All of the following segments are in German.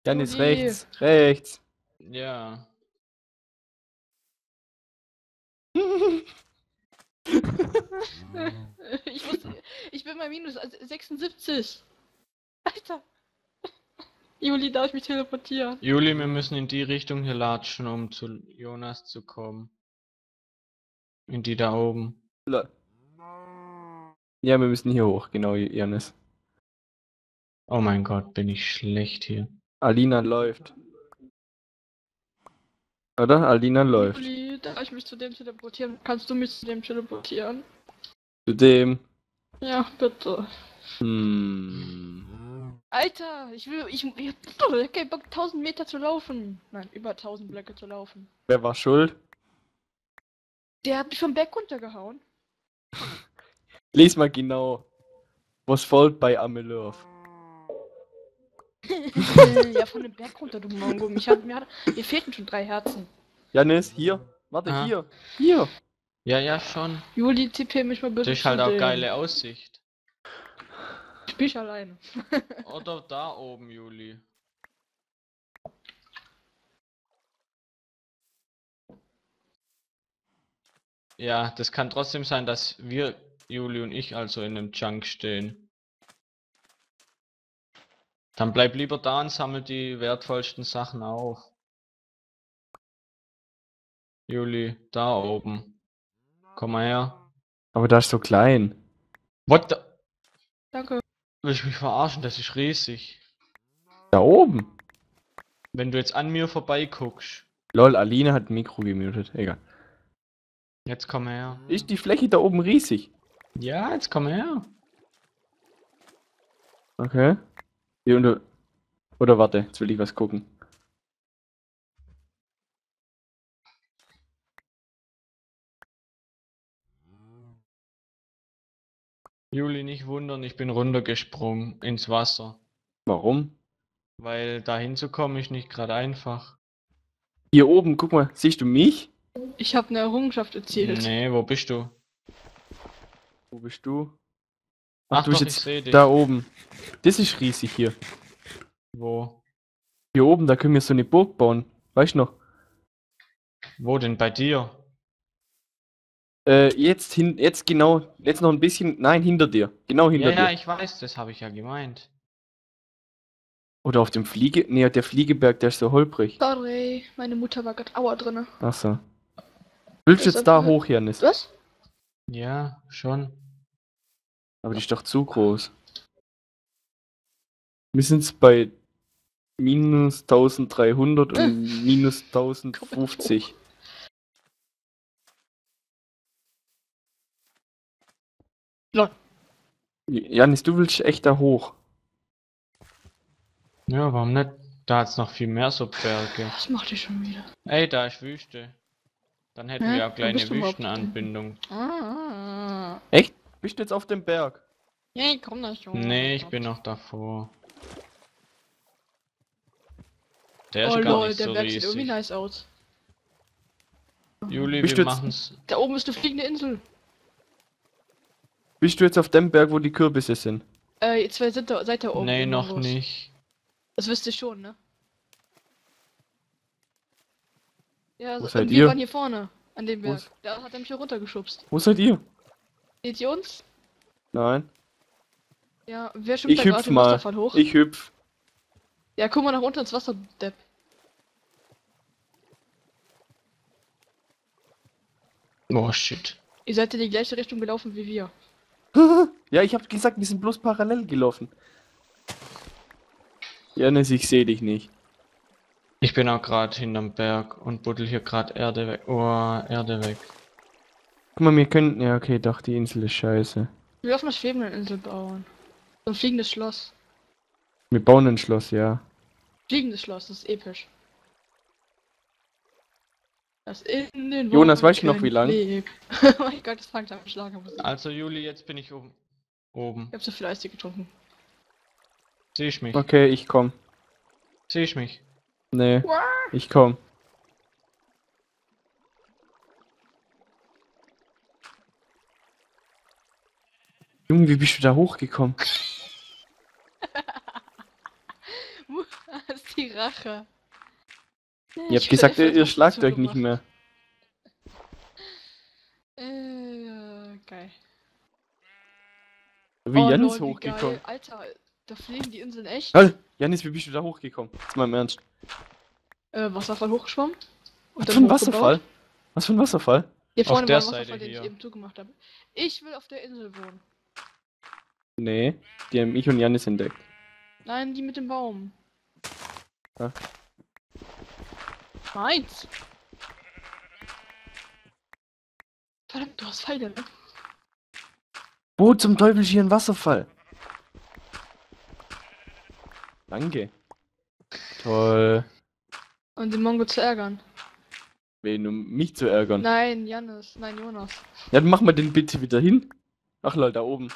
Janis, Juli. rechts. Rechts. Ja. Ich bin bei minus 76. Alter. Juli, darf ich mich teleportieren? Juli, wir müssen in die Richtung hier latschen, um zu Jonas zu kommen. In die da oben. Ja, wir müssen hier hoch, genau, Janis. Oh mein Gott, bin ich schlecht hier. Alina läuft. Oder? Alina läuft. Juli, darf ich mich zu dem teleportieren? Kannst du mich zu dem teleportieren? Zu dem. Ja, bitte. Alter, ich hab keinen Bock, 1000 Meter zu laufen. Nein, über 1000 Blöcke zu laufen. Wer war schuld? Der hat mich vom Berg runtergehauen. Lies mal genau. Was folgt bei Amelurf? Ja, von dem Berg runter, du Mongo. Mir fehlten schon 3 Herzen. Janis, hier. Warte, Ah. hier. Hier. Ja, schon. Juli, tippe mich mal bitte Das ist zu halt auch dem. geile Aussicht. Spiel ich alleine. Oder da oben, Juli. Ja, das kann trotzdem sein, dass wir, Juli und ich, also in einem Junk stehen. Dann bleib lieber da und sammel die wertvollsten Sachen auf. Juli, da oben. Komm mal her. Aber das ist so klein. What the... Danke. Willst du mich verarschen? Das ist riesig. Da oben. Wenn du jetzt an mir vorbeiguckst. Lol, Alina hat ein Mikro gemutet. Egal. Jetzt komm her. Ist die Fläche da oben riesig? Ja, jetzt komm her. Okay. Hier unter. Oder warte, jetzt will ich was gucken. Juli, nicht wundern, ich bin runtergesprungen ins Wasser. Warum? Weil da hinzukommen ist nicht gerade einfach. Hier oben, guck mal, siehst du mich? Ich habe eine Errungenschaft erzielt. Nee, wo bist du? Wo bist du? Ach du bist doch, jetzt ich seh dich. da oben. Das ist riesig hier. Wo? Hier oben, da können wir so eine Burg bauen. Weißt du noch? Wo denn bei dir? Jetzt genau, jetzt noch ein bisschen, nein, hinter dir. Genau hinter Ja, dir. ich weiß, das habe ich ja gemeint. Oder auf dem nee, der Fliegeberg, der ist so holprig. Sorry, meine Mutter war gerade Aua drinne. Ach so. Willst du Das jetzt da einfach- hoch, Janis? Was? Ja, schon. Aber die ist doch zu groß. Wir sind jetzt bei minus 1300 und minus 1050. Lol. Janis, du willst echt da hoch. Ja, warum nicht? Da hat's noch viel mehr so Berge. Was macht ihr schon wieder? Ey, da ist Wüste. Dann hätten Hä? wir auch Wo kleine bist du überhaupt? Wüstenanbindung. Echt? Bist du jetzt auf dem Berg? Ja, ich komm da schon. Nee, ich bin noch davor. Der Oh ist gar lol, nicht der so Berg sieht irgendwie riesig. nice aus. Juli, Bist wir du jetzt- machen's. Da oben ist eine fliegende Insel. Bist du jetzt auf dem Berg, wo die Kürbisse sind? Ihr zwei seid da oben. Nee, oben noch los. nicht. Das wisst ihr schon, ne? Ja, Wo seid wir ihr? waren hier vorne, an dem Wo Berg. ist- Da hat er mich hier runtergeschubst. Wo seid ihr? Seht ihr uns? Nein. Ja, wer schwimmt Ich da hüpf gerade den mal. Wasserfall hoch? Ich hüpf. Ja, guck mal nach unten ins Wasser, Depp. Oh shit. Ihr seid in die gleiche Richtung gelaufen wie wir. Ja, ich hab gesagt, wir sind bloß parallel gelaufen. Janis, ich sehe dich nicht. Ich bin auch gerade hinterm Berg und buddel hier gerade Erde weg. Oh, Erde weg. Guck mal, wir könnten. Ja, okay, doch, die Insel ist scheiße. Wir dürfen eine schwebende Insel bauen. So ein fliegendes Schloss. Wir bauen ein Schloss, ja. Fliegendes Schloss, das ist episch. Das in den Jonas, weißt du noch, wie lang? lebt. Oh mein Gott, das fängt an mit Schlagermusik. Also Juli, jetzt bin ich oben. Ich hab so viel Eistee getrunken. Sieh ich mich? Okay, ich komm. Sieh ich mich? Nee, ich komm. Junge, wie bist du da hochgekommen? Das ist die Rache. Ihr habt gesagt, ihr schlagt euch nicht mehr. Geil. Wie Oh, Janis lol, wie geil. hochgekommen. Alter, da fliegen die Inseln echt. Halt! Janis, wie bist du da hochgekommen? Jetzt mal im Ernst. Wasserfall hochgeschwommen. Und Was für ein hochgebaut. Wasserfall? Was für ein Wasserfall? Hier Auf vorne der war ein Seite Wasserfall, den ich hier. eben zugemacht habe. Ich will auf der Insel wohnen. Nee, die haben ich und Janis entdeckt. Nein, die mit dem Baum. Ja. Meins. Verdammt, du hast Pfeile, ne? Wo zum Teufel ist hier ein Wasserfall? Danke. Toll. Und den Mongo zu ärgern. Wen, um mich zu ärgern? Nein, Jannis. Nein, Jonas. Ja, dann mach mal den bitte wieder hin. Ach lol, da oben.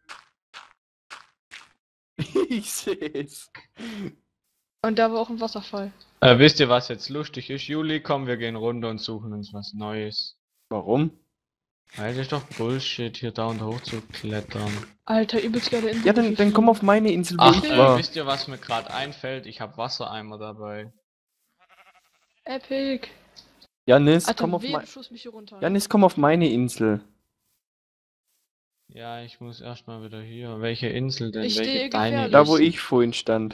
Ich seh's. Und da war auch ein Wasserfall. Wisst ihr, was jetzt lustig ist? Juli, komm, wir gehen runter und suchen uns was Neues. Warum? Weil das ist doch Bullshit, hier da und hoch zu klettern. Alter, übelst geile Insel. Ja, dann komm auf meine Insel, wo Ach, ich war. wisst ihr, was mir gerade einfällt? Ich habe Wassereimer dabei. Epic. Janis, Alter, komm auf wen meine... schuss mich hier runter? Janis, komm auf meine Insel. Ja, ich muss erstmal wieder hier. Welche Insel denn? Ich Welche stehe deine gefährlich. Da, wo Insel? ich vorhin stand.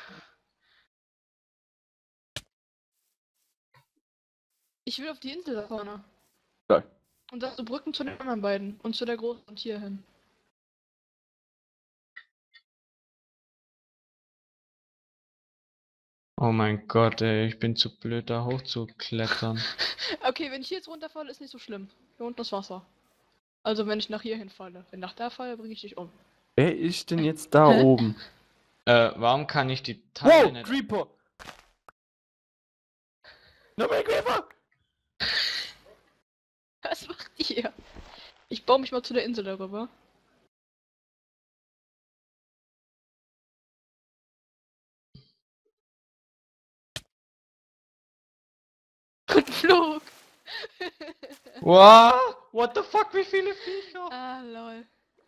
Ich will auf die Insel da vorne. Da. Und da so Brücken zu den anderen beiden. Und zu der großen und hier hin. Oh mein Gott, ey, ich bin zu blöd, da hoch zu klettern. Okay, wenn ich hier jetzt runterfalle, ist nicht so schlimm. Hier unten ist Wasser. Also wenn ich nach hier hinfalle. Wenn nach da falle, bringe ich dich um. Wer ist denn jetzt da Hä? oben? Warum kann ich die Teile Wow, nicht... Creeper! Nochmal Creeper! Was macht ihr? Ich baue mich mal zu der Insel darüber. Und Flug! Wow, what the fuck, wie viele Viecher? Ah, lol.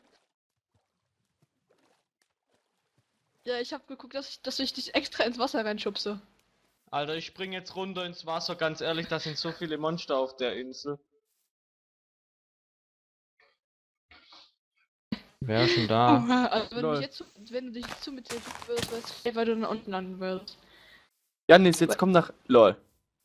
Ja, ich hab geguckt, dass ich dich extra ins Wasser reinschubse. Alter, ich spring jetzt runter ins Wasser, ganz ehrlich, da sind so viele Monster auf der Insel. Wer ist denn da? Also Lol. wenn du dich jetzt zu mit dir würdest, weißt du, weil du dann unten landen würdest. Janis, jetzt komm nach... LOL.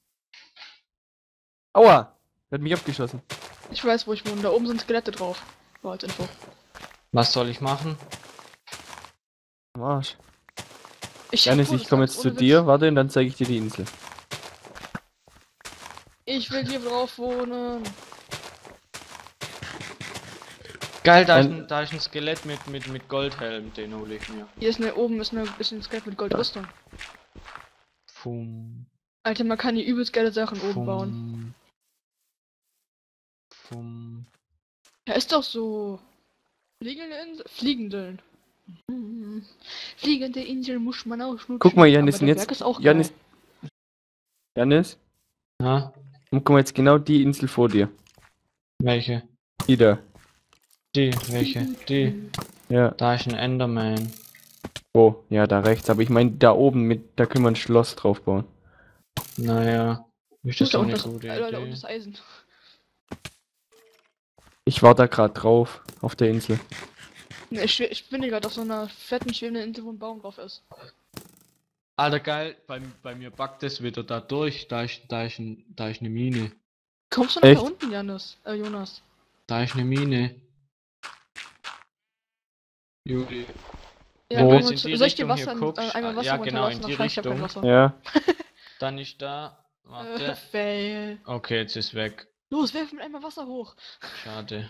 Aua! Der hat mich abgeschossen. Ich weiß, wo ich wohne. Da oben sind Skelette drauf. Nur als Info. Was soll ich machen? Am Arsch. Ich Janis, ich komme jetzt zu dir, warte, und dann zeige ich dir die Insel. Ich will hier drauf wohnen. Geil, da Ein- ist ein Skelett mit Goldhelm, den hole ich mir. Hier ist oben ist ein Skelett mit Goldrüstung. Fum, Alter, man kann hier übelst geile Sachen oben bauen. fum, fum. Ja, ist doch so. Fliegende Insel. Fliegendeln. Fliegende Insel muss man ausschnutzen. Guck mal, Janis, Aber und der jetzt... Berg ist auch Janis... geil. Janis, Ja, guck mal jetzt genau die Insel vor dir. welche? Die da. Die, welche? Die. Ja. Da ist ein Enderman. Oh, ja, da rechts. Aber ich meine, da oben, da können wir ein Schloss drauf bauen. Naja, ist das Da doch unten eine ist, gute Alter, da unten Idee. ist Eisen. Ich war da gerade drauf, auf der Insel. Ne, ich bin hier gerade auf so einer fetten, schwebenden Insel, wo ein Baum drauf ist. Alter, geil, bei mir backt es wieder da durch. Da ist eine Mine. Kommst du nach Echt? da unten, Jonas? Da ist eine Mine. Juli. Ja, Wo? komm Wenn mal du zu- in die soll ich dir Richtung hier Wasser, guckst, einmal Wasser ja genau, in runterlassen? die Ach, ich hab kein Richtung. Wasser. Ja. Dann ist da. Warte. Fail. Okay, jetzt ist weg. Los, werf mit einmal Wasser hoch. Schade.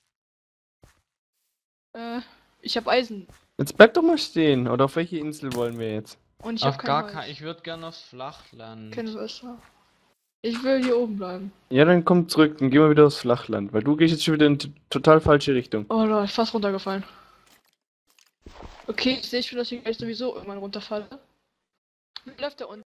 Ich hab Eisen. Jetzt bleib doch mal stehen. Oder auf welche Insel wollen wir jetzt? Und ich Auf hab gar kein kein. Holz. Ich würde gerne aufs Flachland. Kein Wasser. Ich will hier oben bleiben. Ja, dann komm zurück. Dann gehen wir wieder aufs Flachland. Weil du gehst jetzt schon wieder in total falsche Richtung. Oh Leute, fast runtergefallen. Okay, ich sehe schon, dass ich gleich sowieso irgendwann runterfalle. Wie läuft der unten?